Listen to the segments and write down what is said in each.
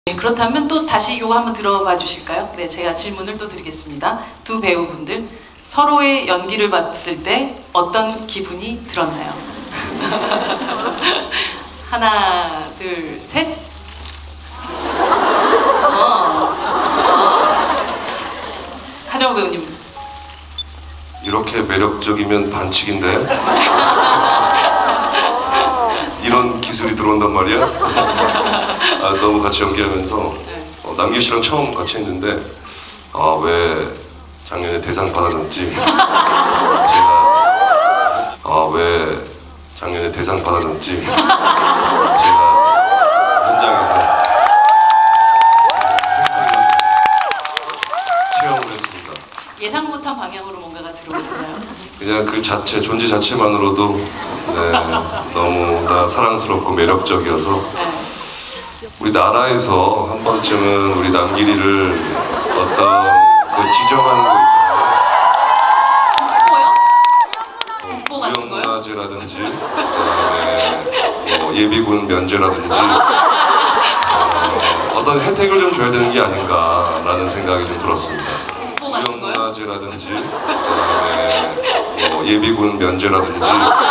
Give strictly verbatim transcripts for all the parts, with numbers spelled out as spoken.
네, 그렇다면 또 다시 이거 한번 들어봐 주실까요? 네, 제가 질문을 또 드리겠습니다. 두 배우분들 서로의 연기를 봤을 때 어떤 기분이 들었나요? 하나, 둘, 셋. 어. 어. 하정우 배우님. 이렇게 매력적이면 반칙인데? 이런 기술이 들어온단 말이야? 아, 너무 같이 연기하면서 어, 남길 씨랑 처음 같이 했는데 아, 왜 작년에 대상 받았는지 제가 아, 왜 작년에 대상 받았는지 제가 현장에서 체험을 했습니다. 예상 못한 방향으로 뭔가가 들어오나요? 그냥 그 자체, 존재 자체만으로도 네, 너무나 사랑스럽고 매력적이어서 네. 우리 나라에서 한 번쯤은 우리 남길이를 어떤 그 지정하는 거 있잖아요. 국보 같은 거요? 무형문화재라든지 그다음에 뭐 예비군 면제라든지 어, 어떤 혜택을 좀 줘야 되는 게 아닌가라는 생각이 좀 들었습니다. 국보 같은 거요? 무형문화재라든지 그다음에 뭐 예비군 면제라든지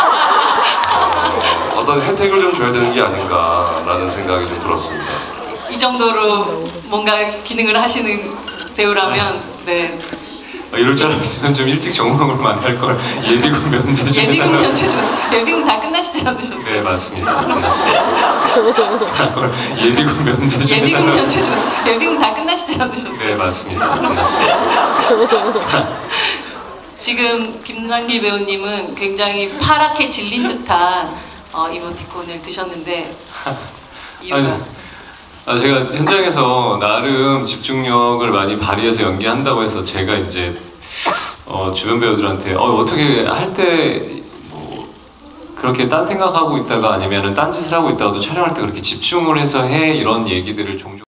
어, 어떤 혜택을 좀 줘야 되는 게 아닌가라는 생각이 좀 들었습니다. 이 정도로 뭔가 기능을 하시는 배우라면 네. 어, 이럴 줄 알았으면 좀 일찍 전공을 많이 할 걸. 예비군 면제 좀 예비군 해달라고. 면제 좀 예비군 다 끝나시지 않으셨어요? 네, 맞습니다. 끝났습니다. 예비군 면제 좀 예비군 해달라고. 면제 좀 예비군 다 끝나시지 않으셨어요? 네, 맞습니다. 끝났습니다. 지금 김남길 배우님은 굉장히 파랗게 질린 듯한 어, 이모티콘을 드셨는데 이유가 아니, 아, 제가 현장에서 나름 집중력을 많이 발휘해서 연기한다고 해서 제가 이제 어, 주변 배우들한테 어, 어떻게 할 때 뭐 그렇게 딴 생각하고 있다가 아니면은 딴 짓을 하고 있다가도 촬영할 때 그렇게 집중을 해서 해 이런 얘기들을 종종